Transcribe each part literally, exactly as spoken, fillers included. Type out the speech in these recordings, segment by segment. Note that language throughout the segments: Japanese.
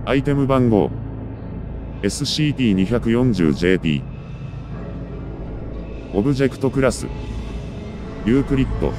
アイテム番号 エスシーティーによんゼロジェーティー オブジェクトクラスユークリッド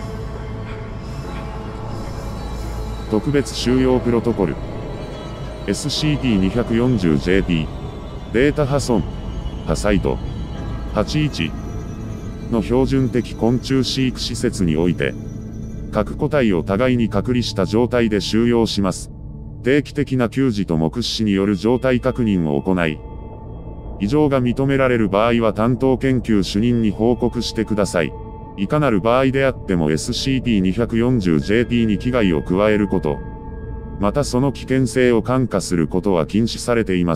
特別収容プロトコル エスシーティーによんゼロジェーティー データ破損破サイトはちじゅういちの標準的昆虫飼育施設において各個体を互いに隔離した状態で収容します。定期的な給餌と目視による状態確認を行い、異常が認められる場合は担当研究主任に報告してください。いかなる場合であっても エスシーティーによんゼロジェーティー に危害を加えること、またその危険性を看過することは禁止されています。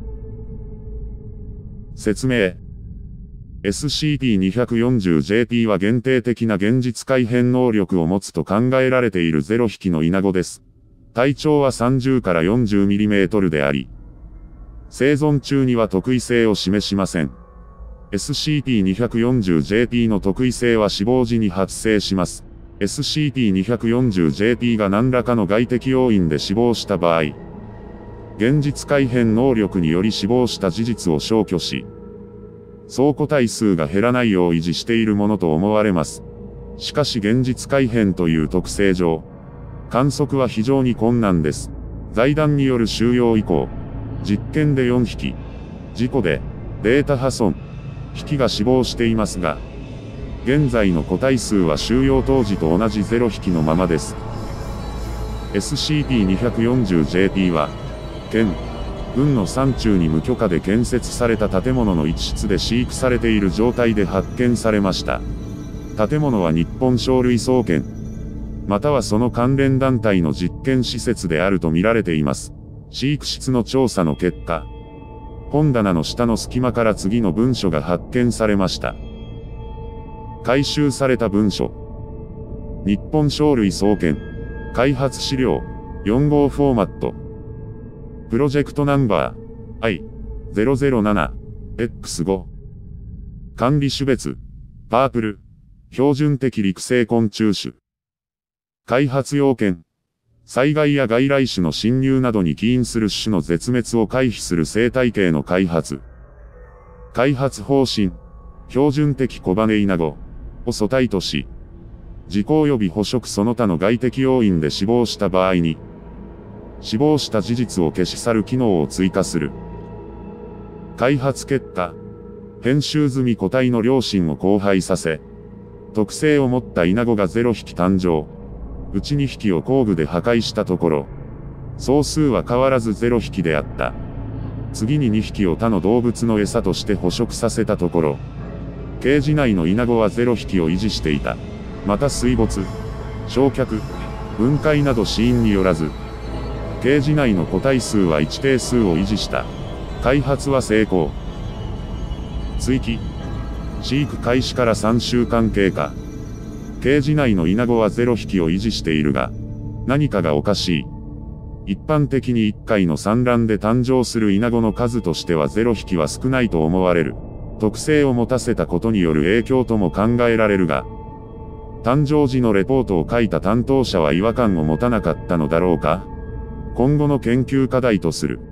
説明。エスシーティーによんゼロジェーティー は限定的な現実改変能力を持つと考えられているゼロ匹のイナゴです。体長はさんじゅうからよんじゅうミリメートルであり、生存中には特異性を示しません。エスシーティーによんゼロジェーティー の特異性は死亡時に発生します。エスシーティーによんゼロジェーティー が何らかの外的要因で死亡した場合、現実改変能力により死亡した事実を消去し、総個体数が減らないよう維持しているものと思われます。しかし現実改変という特性上、観測は非常に困難です。財団による収容以降、実験でよん匹、事故でデータ破損、匹が死亡していますが、現在の個体数は収容当時と同じゼロ匹のままです。エスシーティーによんゼロジェーティー は、県、軍の山中に無許可で建設された建物の一室で飼育されている状態で発見されました。建物は日本鳥類総研、またはその関連団体の実験施設であると見られています。飼育室の調査の結果、本棚の下の隙間から次の文書が発見されました。回収された文書。日本鳥類総研、開発資料、よん号フォーマット。プロジェクトナンバー アイゼロゼロななエックスご。管理種別、パープル、標準的陸生昆虫種。開発要件、災害や外来種の侵入などに起因する種の絶滅を回避する生態系の開発。開発方針、標準的小羽イナゴを素体とし、事故及び捕食その他の外的要因で死亡した場合に、死亡した事実を消し去る機能を追加する。開発結果、編集済み個体の両親を交配させ、特性を持ったイナゴがゼロ匹誕生。うちに匹を工具で破壊したところ、総数は変わらずゼロ匹であった。次にに匹を他の動物の餌として捕食させたところ、ケージ内のイナゴはゼロ匹を維持していた。また水没、焼却、分解など死因によらず、ケージ内の個体数は一定数を維持した。開発は成功。追記。飼育開始からさんしゅうかん経過。ケージ内のイナゴはゼロ匹を維持しているが、何かがおかしい。一般的にいっかいの産卵で誕生するイナゴの数としてはゼロ匹は少ないと思われる。特性を持たせたことによる影響とも考えられるが、誕生時のレポートを書いた担当者は違和感を持たなかったのだろうか。今後の研究課題とする。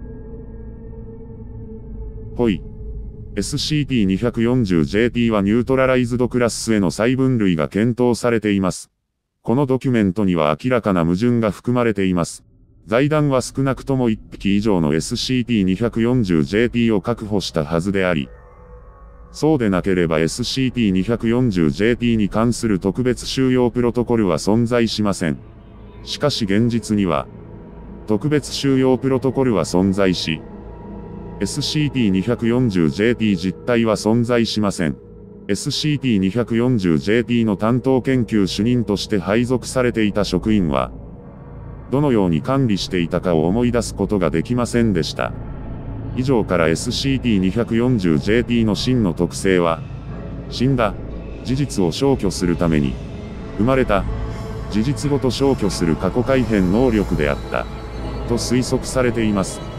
ほい。エスシーティーによんゼロジェーティー はニュートラライズドクラスへの再分類が検討されています。このドキュメントには明らかな矛盾が含まれています。財団は少なくともいっ匹以上の エスシーティーによんゼロジェーティー を確保したはずであり、そうでなければ エスシーティーによんゼロジェーティー に関する特別収容プロトコルは存在しません。しかし現実には、特別収容プロトコルは存在し、エスシーティーによんゼロジェーティー 実態は存在しません。エスシーティーによんゼロジェーティー の担当研究主任として配属されていた職員は、どのように管理していたかを思い出すことができませんでした。以上から エスシーティーによんゼロジェーティー の真の特性は、死んだ事実を消去するために、生まれた事実ごと消去する過去改変能力であった、と推測されています。